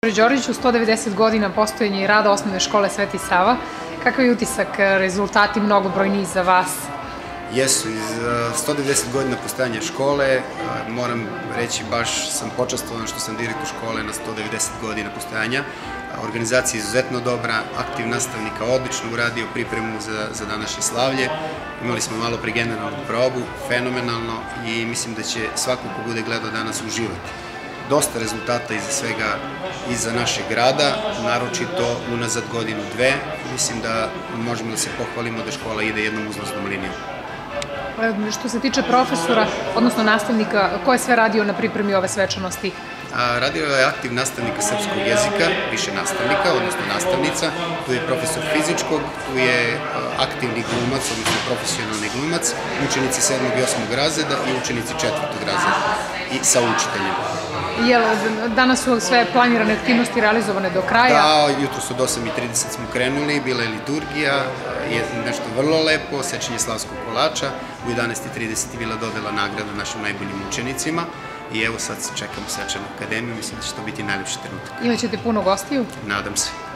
Profesore Đorđiću, 190 godina postojanja i rada osnovne škole Sveti Sava. Kakav je utisak, rezultati mnogobrojni za vas? Jesu, iz 190 godina postojanja škole, moram reći baš sam počastvovan što sam direktor škole na 190 godina postojanja. Organizacija je izuzetno dobra, aktiv nastavnika odlično uradio pripremu za današnje slavlje. Imali smo malo pre generalnu probu, fenomenalno, i mislim da će svako ko bude gledao danas uživati. Dosta rezultata iza svega, iza našeg grada, naročito unazad godinu, dve. Mislim da možemo da se pohvalimo da škola ide jednom uzlaznom linijom. Što se tiče profesora, odnosno nastavnika, ko je sve radio na pripremi ove svečanosti? Radio je aktiv nastavnika srpskog jezika, više nastavnika, odnosno nastavnica. Tu je profesor fizičkog, tu je aktivni glumac, odnosno profesionalni glumac, učenici 7. i 8. razreda i učenici 4. razreda i sa učiteljem. Danas su sve planirane aktivnosti realizovane do kraja? Da, jutro su od 8:30 smo krenuli, bila je liturgija, je nešto vrlo lepo, sečenje slavskog kolača, u 11:30 je bila dodela nagrada našim najboljim učenicima i evo sad čekamo svečanu akademiju, mislim da će to biti najlepši trenutak. Imaćete puno gostiju? Nadam se.